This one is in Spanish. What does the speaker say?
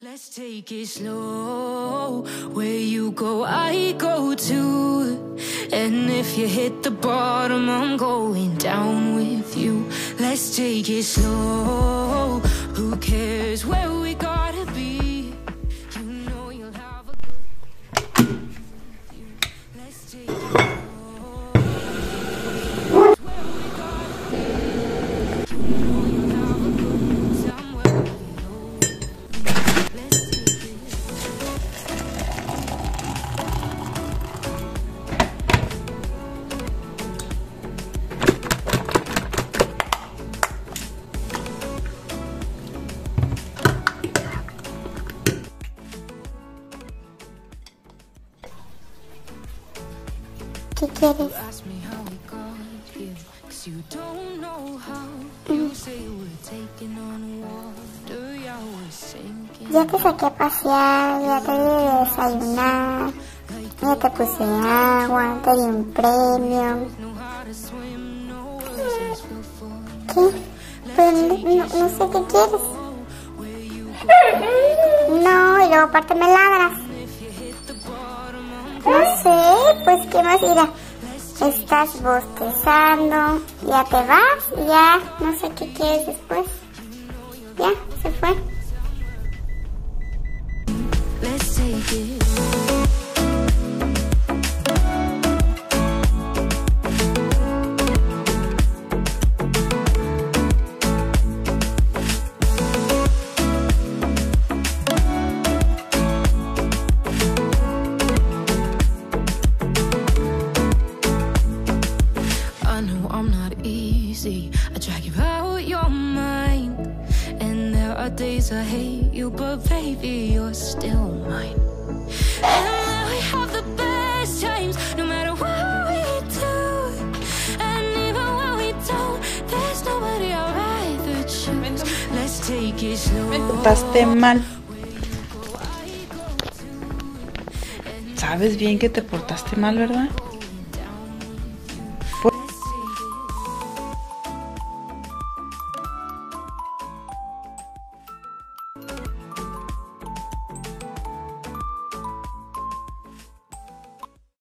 Let's take it slow. Where you go, I go too. And if you hit the bottom, I'm going down with you. Let's take it slow. Who cares where we gotta be? You know you'll have a good. Let's take it slow. Where we gotta be? You know you'll have a good time where we go. Let's take it. ¿Qué quieres? Ya te saqué a pasear, ya te di de desayunar, ya te puse agua, te di un premio. ¿Qué? Pero no sé qué quieres. No, y luego aparte me ladras. No sé, pues qué más, mira, estás bostezando, ya te vas y ya no sé qué quieres después. Ya, se fue. Let's take it. I drag you out your mind, and there are days I hate you, but baby, you're still mine. And we have the best times, no matter what we do. And even when we don't, there's nobody I'd rather choose. Let's take it slow. Me portaste mal. Sabes bien que te portaste mal, ¿verdad?